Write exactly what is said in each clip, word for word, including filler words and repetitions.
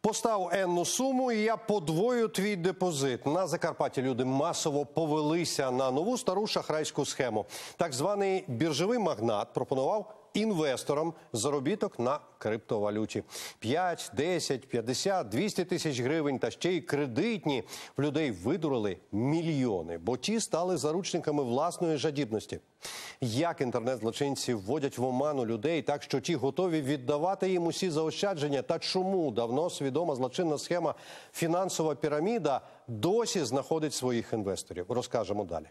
Постав енну суму, і я подвою твій депозит. На Закарпатті люди масово повелися на нову стару шахрайську схему. Так званий біржовий магнат пропонував інвесторам заробіток на криптовалюті. п'ять, десять, п'ятдесят, двісті тисяч гривень та ще й кредитні. В людей видурили мільйони, бо ті стали заручниками власної жадібності. Як інтернет-злочинці вводять в оману людей так, що ті готові віддавати їм усі заощадження, та чому давно свідома злочинна схема «Фінансова піраміда» досі знаходить своїх інвесторів? Розкажемо далі.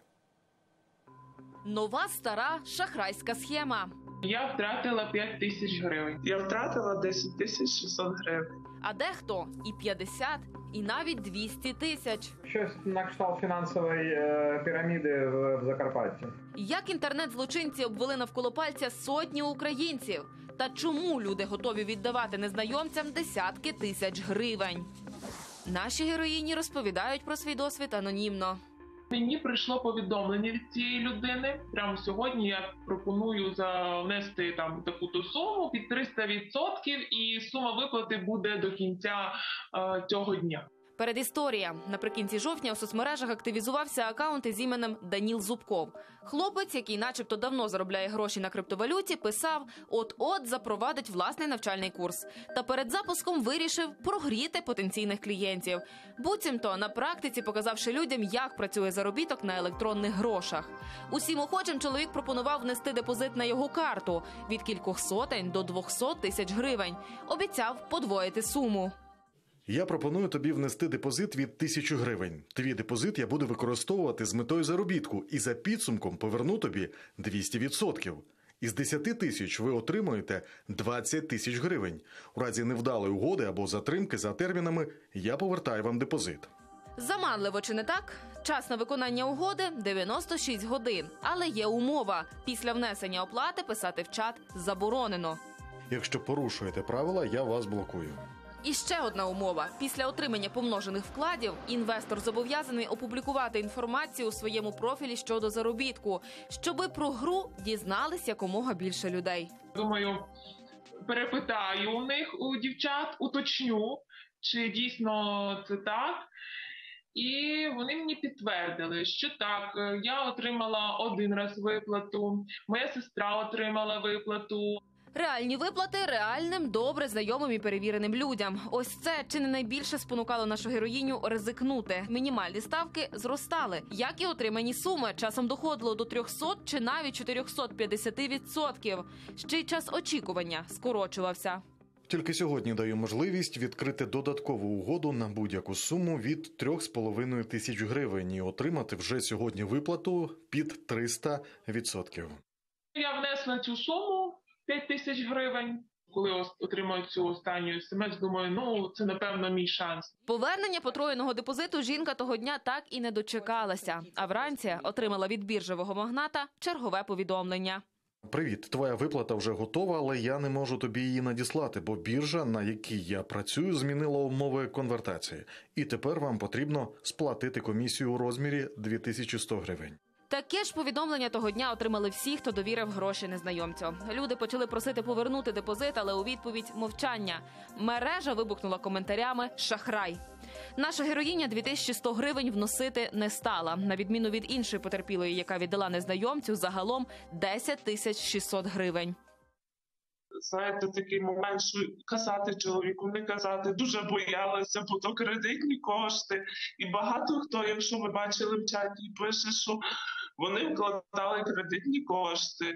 Нова стара шахрайська схема. Я втратила п'ять тисяч гривень. Я втратила десять тисяч шістсот гривень. А дехто і п'ятдесят, і навіть двісті тисяч. Щось на кшталт фінансової е, піраміди в, в Закарпатті. Як інтернет-злочинці обвели навколо пальця сотні українців? Та чому люди готові віддавати незнайомцям десятки тисяч гривень? Наші героїні розповідають про свій досвід анонімно. Мені прийшло повідомлення від цієї людини. Прямо сьогодні я пропоную за внести там таку-то суму під триста відсотків, і сума виплати буде до кінця е, цього дня. Передісторія. Наприкінці жовтня у соцмережах активізувався акаунт із іменем Даніл Зубков. Хлопець, який начебто давно заробляє гроші на криптовалюті, писав «от-от запровадить власний навчальний курс». Та перед запуском вирішив прогріти потенційних клієнтів. Буцімто на практиці показавши людям, як працює заробіток на електронних грошах. Усім охочим чоловік пропонував внести депозит на його карту від кількох сотень до двохсот тисяч гривень. Обіцяв подвоїти суму. Я пропоную тобі внести депозит від тисячі гривень. Твій депозит я буду використовувати з метою заробітку і за підсумком поверну тобі двісті відсотків. Із десяти тисяч ви отримуєте двадцять тисяч гривень. У разі невдалої угоди або затримки за термінами я повертаю вам депозит. Заманливо, чи не так? Час на виконання угоди – дев'яносто шість годин. Але є умова. Після внесення оплати писати в чат заборонено. Якщо порушуєте правила, я вас блокую. І ще одна умова. Після отримання помножених вкладів інвестор зобов'язаний опублікувати інформацію у своєму профілі щодо заробітку, щоби про гру дізнались якомога більше людей. Думаю, перепитаю у них, у дівчат, уточню, чи дійсно це так. І вони мені підтвердили, що так, я отримала один раз виплату, моя сестра отримала виплату. Реальні виплати реальним, добре знайомим і перевіреним людям. Ось це чи не найбільше спонукало нашу героїню ризикнути. Мінімальні ставки зростали, як і отримані суми. Часом доходило до трьохсот чи навіть чотирьохсот п'ятдесят відсотків. Ще й час очікування скорочувався. Тільки сьогодні даю можливість відкрити додаткову угоду на будь-яку суму від трьох з половиною тисяч гривень і отримати вже сьогодні виплату під триста відсотків. Я внесла цю суму п'ять тисяч гривень. Коли отримаю цю останню смс, думаю, ну, це, напевно, мій шанс. Повернення потроєного депозиту жінка того дня так і не дочекалася. А вранці отримала від біржового магната чергове повідомлення. Привіт, твоя виплата вже готова, але я не можу тобі її надіслати, бо біржа, на якій я працюю, змінила умови конвертації. І тепер вам потрібно сплатити комісію у розмірі дві тисячі сто гривень. Таке ж повідомлення того дня отримали всі, хто довірив гроші незнайомцю. Люди почали просити повернути депозит, але у відповідь – мовчання. Мережа вибухнула коментарями «Шахрай». Наша героїня дві тисячі сто гривень вносити не стала. На відміну від іншої потерпілої, яка віддала незнайомцю, загалом десять тисяч шістсот гривень. Знаєте, такий момент, що казати чоловіку, не казати, дуже боялася, бо то кредитні кошти. І багато хто, якщо ви бачили в чаті, пише, що вони вкладали кредитні кошти.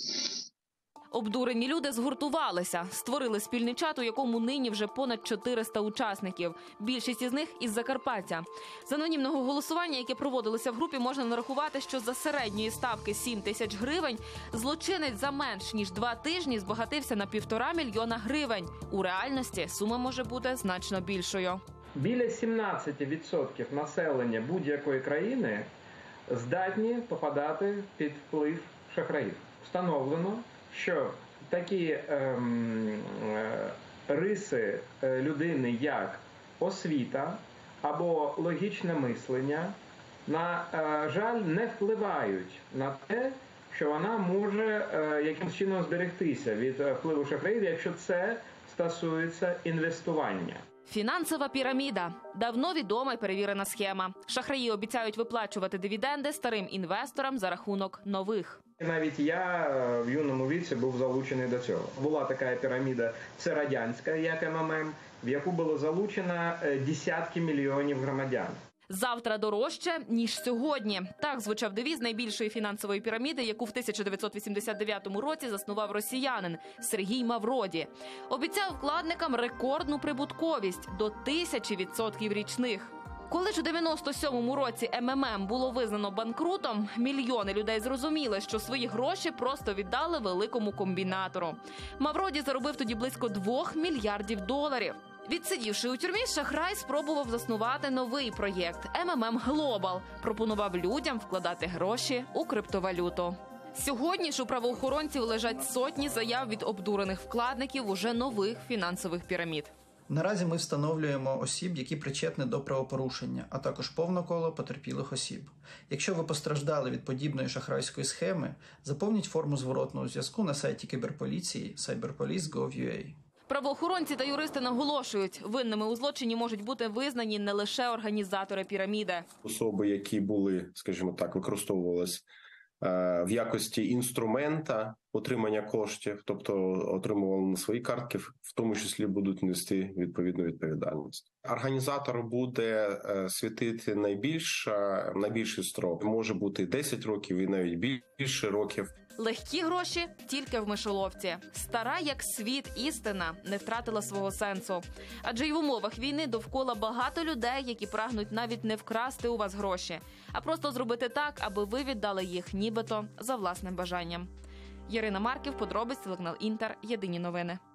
Обдурені люди згуртувалися, створили спільний чат, у якому нині вже понад чотириста учасників. Більшість із них із Закарпаття. З анонімного голосування, яке проводилося в групі, можна нарахувати, що за середньої ставки сім тисяч гривень злочинець за менш ніж два тижні збагатився на півтора мільйона гривень. У реальності сума може бути значно більшою. Біля сімнадцять відсотків населення будь-якої країни здатні попадати під вплив шахраїв. Встановлено, що такі ем, е, риси людини, як освіта або логічне мислення, на е, жаль, не впливають на те, що вона може е, якимось чином зберегтися від впливу шахраїв, якщо це стосується інвестування. Фінансова піраміда – давно відома і перевірена схема. Шахраї обіцяють виплачувати дивіденди старим інвесторам за рахунок нових. Навіть я в юному віці був залучений до цього. Була така піраміда, це радянська, як ем ем ем, в яку було залучено десятки мільйонів громадян. Завтра дорожче, ніж сьогодні. Так звучав девіз найбільшої фінансової піраміди, яку в тисяча дев'ятсот вісімдесят дев'ятому році заснував росіянин Сергій Мавроді. Обіцяв вкладникам рекордну прибутковість – до тисячі відсотків річних. Коли ж у дев'яносто сьомому році ем ем ем було визнано банкрутом, мільйони людей зрозуміли, що свої гроші просто віддали великому комбінатору. Мавроді заробив тоді близько двох мільярдів доларів. Відсидівши у тюрмі, шахрай спробував заснувати новий проєкт – ем ем ем Global. Пропонував людям вкладати гроші у криптовалюту. Сьогодні ж у правоохоронців лежать сотні заяв від обдурених вкладників уже нових фінансових пірамід. Наразі ми встановлюємо осіб, які причетні до правопорушення, а також повне коло потерпілих осіб. Якщо ви постраждали від подібної шахрайської схеми, заповніть форму зворотного зв'язку на сайті кіберполіції cyberpolice крапка gov крапка ua. Правоохоронці та юристи наголошують, винними у злочині можуть бути визнані не лише організатори піраміди. Особи, які були, скажімо так, використовувалися в якості інструмента отримання коштів, тобто отримували на свої картки, в тому числі будуть нести відповідну відповідальність. Організатор буде світити найбільш, найбільший строк. Може бути десять років і навіть більше років. Легкі гроші тільки в мишоловці. Стара, як світ, істина не втратила свого сенсу. Адже й в умовах війни довкола багато людей, які прагнуть навіть не вкрасти у вас гроші, а просто зробити так, аби ви віддали їх нібито за власним бажанням. Ярина Марків, подробиць, телеканал Інтер, єдині новини.